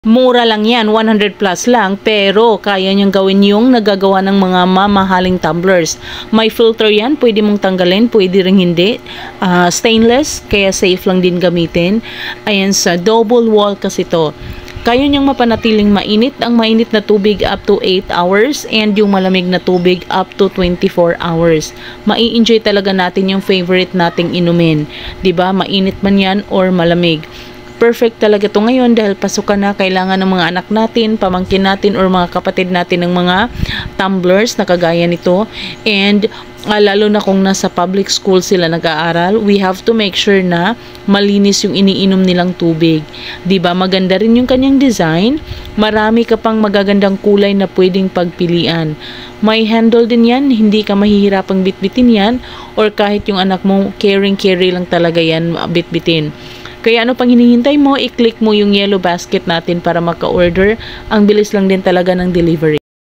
Mura lang yan, 100 plus lang, pero kaya niyang gawin yung nagagawa ng mga mamahaling tumblers. May filter yan, pwede mong tanggalin, pwede ring hindi. Stainless, kaya safe lang din gamitin. Ayan, sa double wall kasi to. Kaya niyang mapanatiling mainit ang mainit na tubig up to 8 hours and yung malamig na tubig up to 24 hours. Mai-enjoy talaga natin yung favorite nating inumin. 'Di ba? Mainit man yan or malamig. Perfect talaga to ngayon dahil pasukan na, kailangan ng mga anak natin, pamangkin natin or mga kapatid natin ng mga tumblers na kagaya nito. And lalo na kung nasa public school sila nag-aaral, we have to make sure na malinis yung iniinom nilang tubig. 'Di ba? Maganda rin yung kanyang design. Marami ka pang magagandang kulay na pwedeng pagpilian. May handle din yan, hindi ka mahihirapang bitbitin yan, or kahit yung anak mo carry lang talaga yan bitbitin. Kaya ano pang hinihintay mo, i-click mo yung yellow basket natin para maka-order. Ang bilis lang din talaga ng delivery.